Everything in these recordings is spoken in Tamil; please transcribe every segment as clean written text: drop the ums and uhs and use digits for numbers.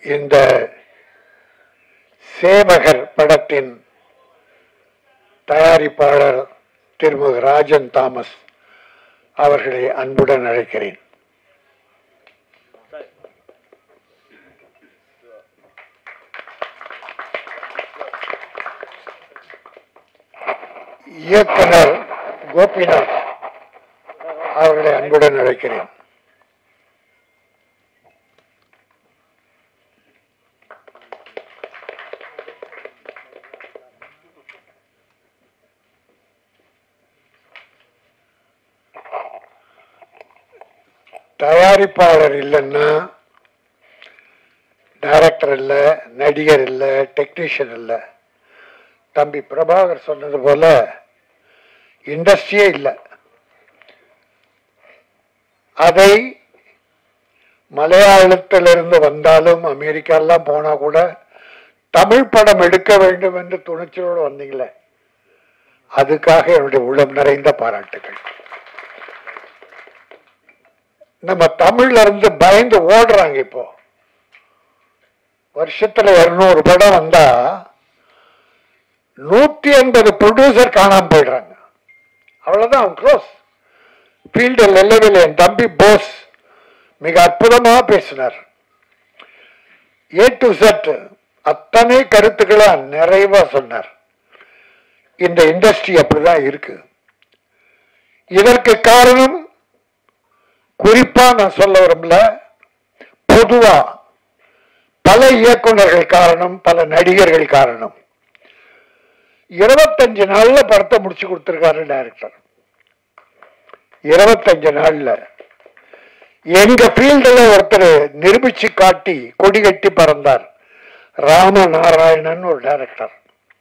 இந்த சேவகர் படத்தின் தயாரிப்பாளர் திருமதி ராஜன் தாமஸ் அவர்களை அன்புடன் அழைக்கிறேன். இயக்குனர் கோபிநாத் அவர்களை அன்புடன் அழைக்கிறேன். தயாரிப்பாளர் இல்லைன்னா டைரக்டர் இல்லை, நடிகர் இல்லை, டெக்னீஷியன் இல்லை. தம்பி பிரபாகர் சொன்னது போல இண்டஸ்ட்ரியே இல்லை. அதை மலையாளத்திலிருந்து வந்தாலும் அமெரிக்காலாம் போனா கூட தமிழ் படம் எடுக்க வேண்டும் என்று துணிச்சலோடு வந்தீங்களே, அதுக்காக என்னுடைய உள்ளம் நிறைந்த பாராட்டுகள். நம்ம தமிழ்ல இருந்து பயந்து ஓடுறாங்க. இப்போ வருஷத்துல 200 படம் வந்தா 180 ப்ரொடியூசர் காணாம போயிடுறாங்க. அவ்வளவுதான், அவன் க்ளோஸ். ஃபீல்டு லெவலில் என் தம்பி போஸ் மிக அற்புதமா பேசினார். A to Z அத்தனை கருத்துக்களை நிறைவா சொன்னார். இந்த இண்டஸ்ட்ரி அப்படிதான் இருக்கு. இதற்கு காரணம் குறிப்பா நான் சொல்ல விரும்பல, பொதுவா பல இயக்குநர்கள் காரணம், பல நடிகர்கள் காரணம். 25 நாள்ல படத்தை முடிச்சு கொடுத்திருக்காரு டைரக்டர். 25 நாள்ல எங்க ஃபீல்டுல ஒருத்தர் நிரூபிச்சு காட்டி கொடி கட்டி பறந்தார். ராமநாராயணன் ஒரு டைரக்டர்.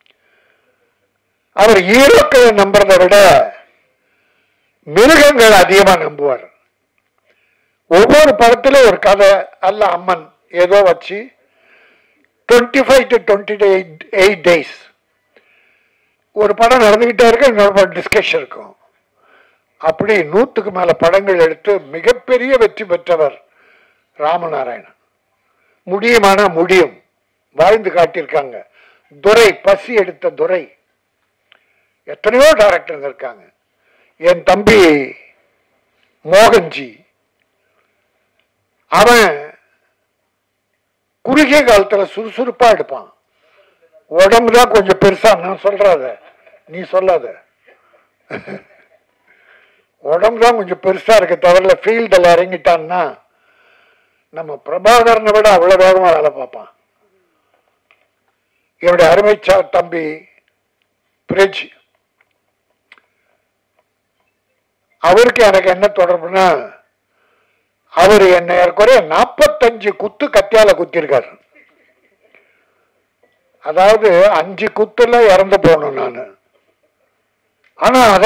அவர் ஹீரோக்களை நம்புறதை விட மிருகங்கள் அதிகமா நம்புவார். ஒவ்வொரு படத்திலும் ஒரு கதை அல்ல அம்மன் ஏதோ வச்சு 25 to 28 days ஒரு படம் நடந்துகிட்டே இருக்கு, இன்னொரு படம் டிஸ்கஷன் இருக்கும். அப்படி 100க்கு மேல படங்கள் எடுத்து மிகப்பெரிய வெற்றி பெற்றவர் ராமநாராயணன். முடியுமானா முடியும், வாழ்ந்து காட்டியிருக்காங்க. துரை, பசி எடுத்த துரை, எத்தனையோ டைரக்டர் இருக்காங்க. என் தம்பி மோகன்ஜி, அவன் குறுகிய காலத்துல சுறுசுறுப்பா எடுப்பான். உடம்புதான் கொஞ்சம் பெருசா, நான் சொல்றாத நீ சொல்லாத, உடம்புதான் கொஞ்சம் பெருசா இருக்க தவிர ஃபீல்டில் இறங்கிட்டான்னா நம்ம பிரபாகரனை விட அவ்வளவு வேகமா வேலை பார்ப்பான். என்னுடைய அருமைச்சா தம்பி பிரிட்ஜ், அவருக்கு எனக்கு என்ன தொடர்புனா, அவரு என்ன ஏற்குறைய 45 குத்து கத்தியால குத்திருக்காரு. அதாவது 5 குத்துல இறந்து போனோம் நானு. ஆனா அத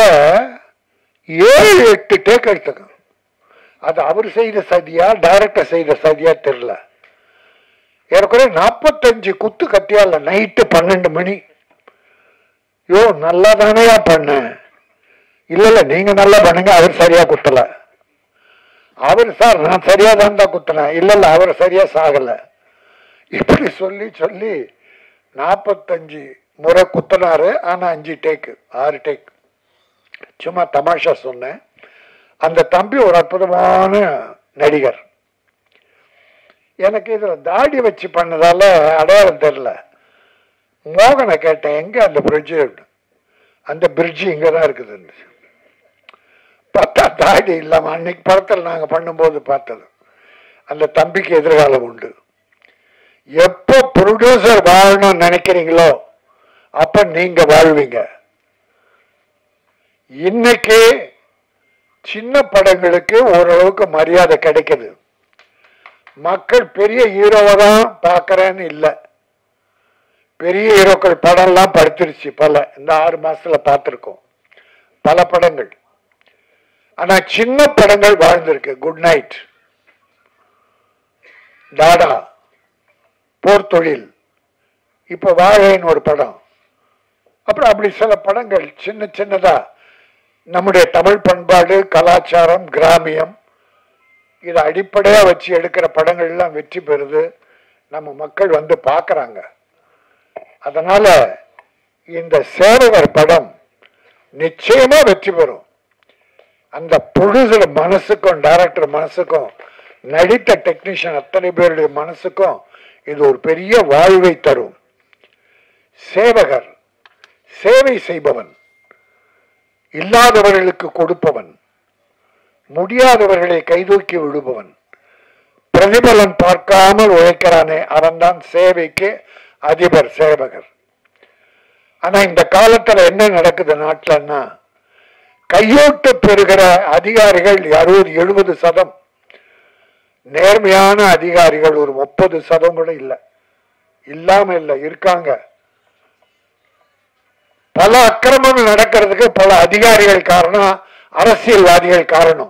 7-8 டேக் எடுத்துக்க. அது அவர் செய்த சதியா டைரக்டர் செய்த சதியா தெரியல. ஏற்குறைய 45 குத்து கத்தியால நைட்டு 12 மணி. யோ நல்லா தானையா பண்ண. இல்ல நீங்க நல்லா பண்ணுங்க, அவர் சரியா குத்தல. அவர் சார் நான் சரியா தான் குத்தினேன். இல்ல அவர் சரியா சாகல. இப்படி சொல்லி சொல்லி 45 முறை குத்தினாரு. ஆனா 5 டேக்கு 6 டேக். சும்மா தமாஷா சொன்னேன். அந்த தம்பி ஒரு அற்புதமான நடிகர். எனக்கு இதுல தாடி வச்சு பண்ணதால அடையாளம் தெரியல. மோகனை கேட்டேன், எங்க அந்த பிரிட்ஜ்? அந்த பிரிட்ஜ் இங்கதான் இருக்குது. பார்த்தா தாடி இல்லாம அன்னைக்கு படத்தில் நாங்க பண்ணும்போது பார்த்தது. அந்த தம்பிக்கு எதிர்காலம் உண்டு. எப்போ ப்ரொடியூசர் வாழணும்னு நினைக்கிறீங்களோ அப்ப நீங்க வாழ்வீங்க. இன்னைக்கு சின்ன படங்களுக்கு ஓரளவுக்கு மரியாதை கிடைக்குது. மக்கள் பெரிய ஹீரோவை தான் பார்க்கறேன்னு இல்லை. பெரிய ஹீரோக்கள் படம் எல்லாம் படுத்துருச்சு. பல இந்த 6 மாசத்துல பார்த்திருக்கோம் பல படங்கள். ஆனா சின்ன படங்கள் வாழ்ந்திருக்கு. குட் நைட், டாடா, போர் தொழில், இப்ப வாழைன்னு ஒரு படம். அப்புறம் அப்படி சில படங்கள் சின்ன சின்னதா நம்முடைய தமிழ் பண்பாடு, கலாச்சாரம், கிராமியம் இதை அடிப்படையா வச்சு எடுக்கிற படங்கள் எல்லாம் வெற்றி பெறுது. நம்ம மக்கள் வந்து பார்க்கறாங்க. அதனால இந்த சேவகர் படம் நிச்சயமா வெற்றி பெறும். அந்த ப்ரொடியூசர் மனசுக்கும் டைரக்டர் மனசுக்கும் நடித்த டெக்னீஷியன் அத்தனை பேருடைய மனசுக்கும் இது ஒரு பெரிய வாழ்வை தரும். சேவகர் சேவை செய்பவன், இல்லாதவர்களுக்கு கொடுப்பவன், முடியாதவர்களை கைதூக்கி விடுபவன், பிரதிபலன் பார்க்காமல் உழைக்கிறானே அவன்தான் சேவைக்கு அதிபர் சேவகர். ஆனா இந்த காலத்துல என்ன நடக்குது நாட்டிலன்னா, கையோட்டு பெறுகிற அதிகாரிகள் 60-70%, நேர்மையான அதிகாரிகள் ஒரு 30% கூட இல்லை. இல்லாம இல்லை, இருக்காங்க. பல அக்கிரமங்கள் நடக்கிறதுக்கு பல அதிகாரிகள் காரணம், அரசியல்வாதிகள் காரணம்.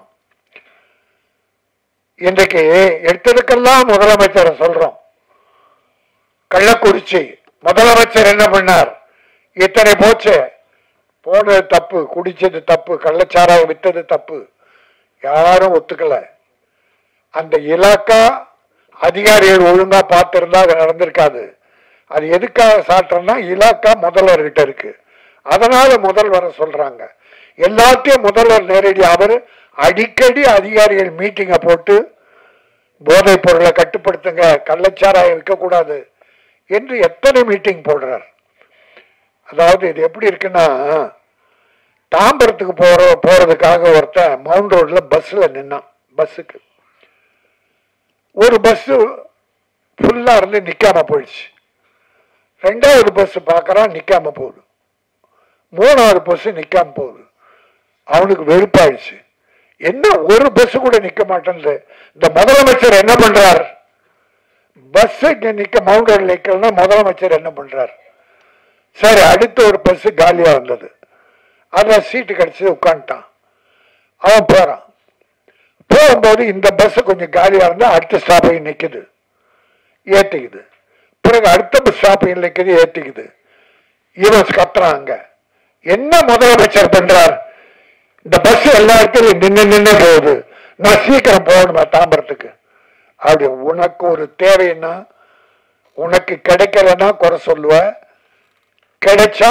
இன்றைக்கு எடுத்ததுக்கெல்லாம் முதலமைச்சரை சொல்றோம். கள்ளக்குறிச்சி முதலமைச்சர் என்ன பண்ணார்? இத்தனை போச்சு, போனது தப்பு, குடிச்சது தப்பு, கள்ளச்சாராயம் வித்தது தப்பு, யாரும் ஒத்துக்கல. அந்த இலாக்கா அதிகாரிகள் ஒழுங்கா பார்த்திருந்தா அது நடந்திருக்காது. அது எதுக்காக சாட்டுறோம்னா, இலாக்கா முதல்வர்கிட்ட இருக்கு, அதனால முதல்வரை சொல்றாங்க. எல்லாத்தையும் முதல்வர் நேரடி, அவர் அடிக்கடி அதிகாரிகள் மீட்டிங்கை போட்டு போதைப் பொருளை கட்டுப்படுத்துங்க, கள்ளச்சாராயம் விற்கக்கூடாது என்று எத்தனை மீட்டிங் போடுறார். அதாவது இது எப்படி இருக்குன்னா, தாம்பரத்துக்கு போறதுக்காக ஒருத்தன் மவுண்ட் ரோட்ல பஸ்ல நின்னான். பஸ்ஸுக்கு ஒரு பஸ் ஃபுல்லா இருந்து நிக்காம போயிடுச்சு. 2வது பஸ் பார்க்கறான், நிக்காம போகுது. 3வது பஸ் நிக்காம போகுது. அவனுக்கு வெறுப்பாயிடுச்சு. என்ன ஒரு பஸ் கூட நிக்க மாட்டேங்குது. இந்த முதலமைச்சர் என்ன பண்றார்? பஸ் நிக்க மவுண்ட் ரோட்ல நிக்கலன்னா முதலமைச்சர் என்ன பண்றார்? சரி, அடுத்த ஒரு பஸ் காலியா வந்தது, அதான் சீட்டு கிடைச்சி உட்காந்துட்டான். அவன் போறான். போகும்போது இந்த பஸ் கொஞ்சம் காலியா இருந்தா அடுத்த ஸ்டாப்பையும் நிக்குது, ஏத்திக்குது. பிறகு அடுத்த ஸ்டாப்பையும் நிக்குது, ஏத்திக்குது. இவன் கத்துறாங்க. என்ன முதலமைச்சர் பண்றார்? இந்த பஸ் எல்லா இடத்துலையும் நின்று போகுது, நான் சீக்கிரம் போகணுமா தாம்பரத்துக்கு? அப்படி உனக்கு ஒரு தேவைன்னா, உனக்கு கிடைக்கலன்னா குறை சொல்லுவ, கிடைச்சா.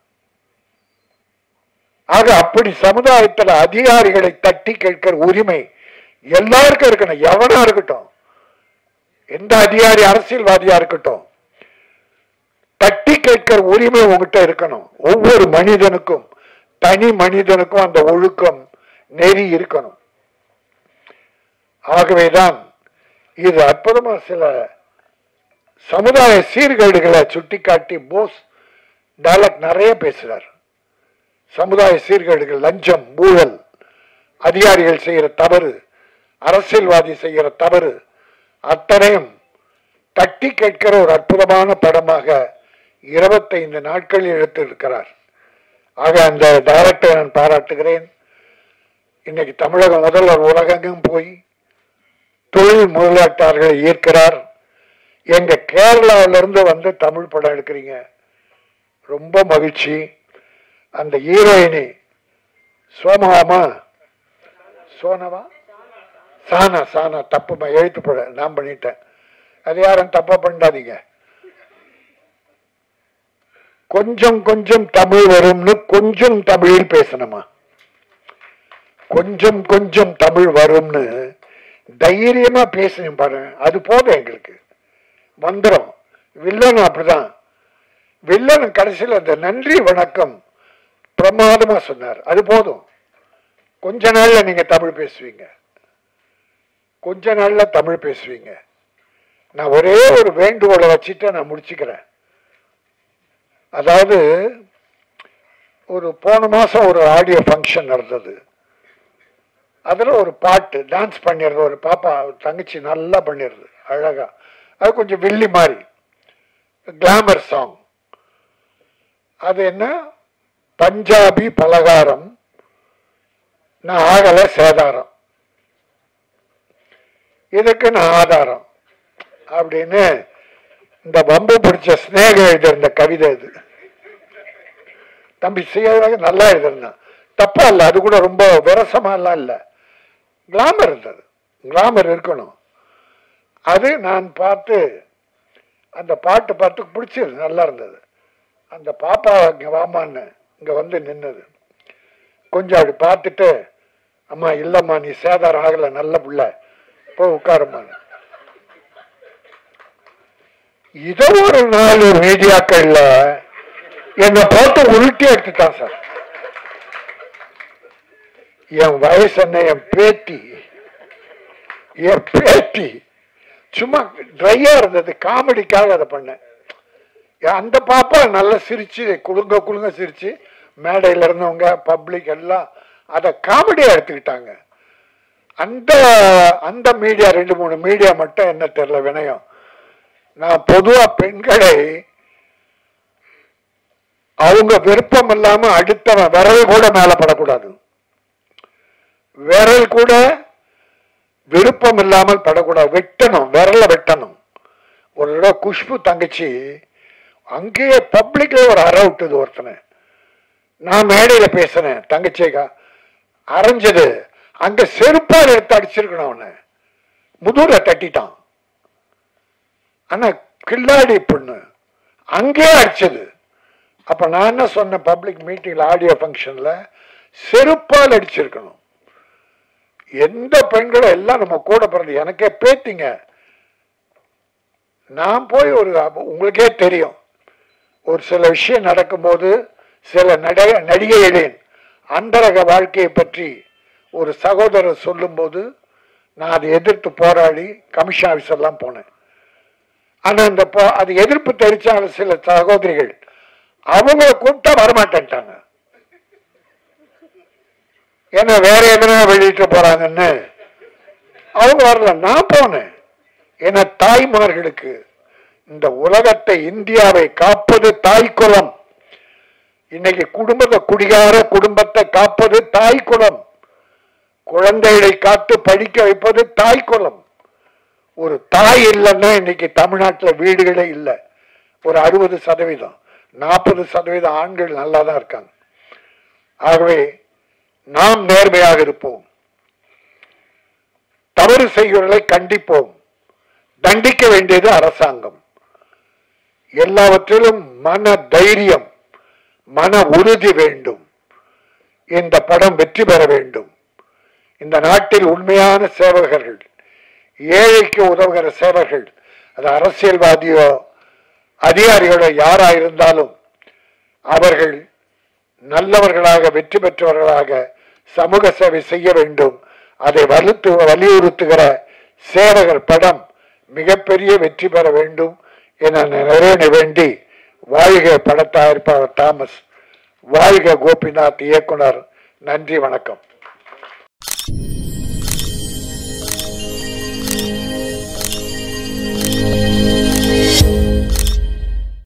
ஆக அப்படி சமுதாயத்தில் அதிகாரிகளை தட்டி கேட்கிற உரிமை எல்லாருக்கும் இருக்கணும். எவனா இருக்கட்டும், எந்த அதிகாரி அரசியல்வாதியா இருக்கட்டும், தட்டி கேட்கிற உரிமை உங்ககிட்ட இருக்கணும். ஒவ்வொரு மனிதனுக்கும், தனி மனிதனுக்கும் அந்த ஒழுக்கம் நெறி இருக்கணும். ஆகவேதான் இது அற்புதமா சில சமுதாய சீர்கேடுகளை சுட்டிக்காட்டி போஸ் டைலாக் நிறைய பேசுறார். சமுதாய சீர்கேடுகள், லஞ்சம், ஊழல், அதிகாரிகள் செய்கிற தவறு, அரசியல்வாதி செய்கிற தவறு அத்தனையும் தட்டி கேட்கிற ஒரு அற்புதமான படமாக 25 நாட்களில் எடுத்திருக்கிறார். ஆக அந்த டைரக்டரை நான் பாராட்டுகிறேன். இன்னைக்கு தமிழக முதல்வர் உலகெங்கும் போய் தொழில் முதலீட்டாளர்களை ஈர்க்கிறார். எங்க கேரளாவிலிருந்து வந்து தமிழ் படம் எடுக்கிறீங்க, ரொம்ப மகிழ்ச்சி. அந்த ஹீரோயினி சோனவா, சானா, சானா தப்புமா, எழுத்து போட நான் பண்ணிட்டேன். அது யாரும் தப்பா பண்ணாதீங்க. கொஞ்சம் கொஞ்சம் தமிழ் வரும்னு கொஞ்சம் தமிழில் பேசணுமா? கொஞ்சம் கொஞ்சம் தமிழ் வரும்னு தைரியமா பேசணும் பாருங்க, அது போதும் எங்களுக்கு. மந்திரம். வில்லனும் அப்படிதான். வில்லன் கடைசியில் அந்த நன்றி வணக்கம் பிரமாதமா சொன்னார், அது போதும். கொஞ்ச நாள்ல நீங்க தமிழ் பேசுவீங்க, கொஞ்ச நாள்ல தமிழ் பேசுவீங்க. நான் ஒரே ஒரு வேண்டுகோளை வச்சுட்டு நான் முடிச்சுக்கிறேன். அதாவது ஒரு போன மாசம் ஒரு ஆடியோ ஃபங்க்ஷன் நடந்தது. அதுல ஒரு பாட்டு டான்ஸ் பண்ணிடுறது, ஒரு பாப்பா தங்கச்சி நல்லா பண்ணிடுறது அழகா. அது கொஞ்சம் வில்லி மாதிரி கிளாமர் சாங். அது என்ன, பஞ்சாபி பலகாரம் நான் ஆகல சேதாரம், இதுக்கு நான் ஆதாரம் அப்படின்னு இந்த வம்பு பிடிச்ச ஸ்நேக எழுதிருந்த கவிதை. இது தம்பி செய்ய நல்லா எழுதிருந்தான், தப்பா இல்லை, அது கூட ரொம்ப விரசமாலாம் இல்லை, கிளாமர் இருந்தது. கிளாமர் இருக்கணும். அது நான் பார்த்து அந்த பாட்டு பார்த்து பிடிச்சது, நல்லா இருந்தது. அந்த பாப்பா இங்கே வாமான்னு இங்கே வந்து நின்னது. கொஞ்சம் அப்படி பார்த்துட்டு, அம்மா இல்லைம்மா நீ சேதாரம் ஆகலை, நல்ல பிள்ளை, போய் உட்காருமான்னு. இதோ ஒரு 4 மீடியாக்கள்ல என்னை பார்த்து உருட்டி எடுத்துட்டான் சார். என் வயசு என்ன, என் பேட்டி சும்மா ட்ரையா இருந்தது, காமெடிக்காக அதை பண்ணேன். அந்த பாப்பா நல்லா சிரிச்சு குழுங்க சிரிச்சு, மேடையில் இருந்தவங்க பப்ளிக் எல்லாம் அதை காமெடியா எடுத்துக்கிட்டாங்க. அந்த மீடியா 2-3 மீடியா மட்டும் என்ன தெரியல வினயம். நான் பொதுவா பெண்களை அவங்க விருப்பம் இல்லாம அடுத்தவன் விரல் கூட மேல படக்கூடாது, விரல் கூட விருப்பம் இல்லாமல் படக்கூடாது, வெட்டணும், விரல வெட்டணும். ஒரு தடவை குஷ்பு தங்கச்சி அங்கேயே பப்ளிக்ல ஒரு அறை விட்டுது ஒருத்தனை. நான் மேடையில பேசினேன், தங்கச்சிக்கா அரைஞ்சது, அங்க செருப்பால் எடுத்து அடிச்சிருக்கணும், அவனை முதுகுல தட்டிட்டான். ஆனா கில்லாடி பொண்ணு அங்கே அடிச்சது. அப்ப நான் என்ன சொன்னேன், பப்ளிக் மீட்டிங்ல ஆடியோ ஃபங்க்ஷன்ல, செருப்பால் அடிச்சிருக்கணும். எந்த பெண்களும் எல்லாம் நம்ம கூட பிறந்து, எனக்கே பேத்திங்க. நான் போய் உங்களுக்கே தெரியும், ஒரு சில விஷயம் நடக்கும்போது சில நடிகைகளின் அந்தரக வாழ்க்கையை பற்றி ஒரு சகோதரர் சொல்லும் போது நான் அதை எதிர்த்து போராடி கமிஷன் ஆபீஸ் எல்லாம் போனேன். ஆனா அது எதிர்ப்பு தெரிவிச்சாங்க சில சகோதரிகள், அவங்க கூப்பிட்டா வரமாட்டேன்ட்டாங்க. ஏன்னா வேற எதனா வெளியிட்டு போறாங்கன்னு அவங்க வரல. நான் போனேன். ஏன்னா தாய்மார்களுக்கு இந்த உலகத்தை, இந்தியாவை காப்பது தாய் குலம். இன்னைக்கு குடிகார குடும்பத்தை காப்பது தாய் குலம். குழந்தைகளை காத்து படிக்க வைப்பது தாய் குலம். ஒரு தாய் இல்லைன்னா இன்னைக்கு தமிழ்நாட்டில் வீடுகளே இல்லை. ஒரு 60%, 40% ஆண்கள் நல்லா தான் இருக்காங்க. ஆகவே நாம் நேர்மையாக இருப்போம், தவறு செய்கிறவர்களை கண்டிப்போம். தண்டிக்க வேண்டியது அரசாங்கம். எல்லாவற்றிலும் மன தைரியம், மன உறுதி வேண்டும். இந்த படம் வெற்றி பெற வேண்டும். இந்த நாட்டில் உண்மையான சேவகர்கள், ஏழைக்கு உதவுகிற சேவகர்கள், அது அரசியல்வாதியோ அதிகாரிகளோ யாராயிருந்தாலும் அவர்கள் நல்லவர்களாக, வெற்றி பெற்றவர்களாக சமூக சேவை செய்ய வேண்டும். அதை வலியுறுத்துகிற சேவகர் படம் மிகப்பெரிய வெற்றி பெற வேண்டும் என நிறைவேற வேண்டி, வாழ்க பட தயாரிப்பாளர் தாமஸ், வாழ்க கோபிநாத் இயக்குனர். நன்றி, வணக்கம்.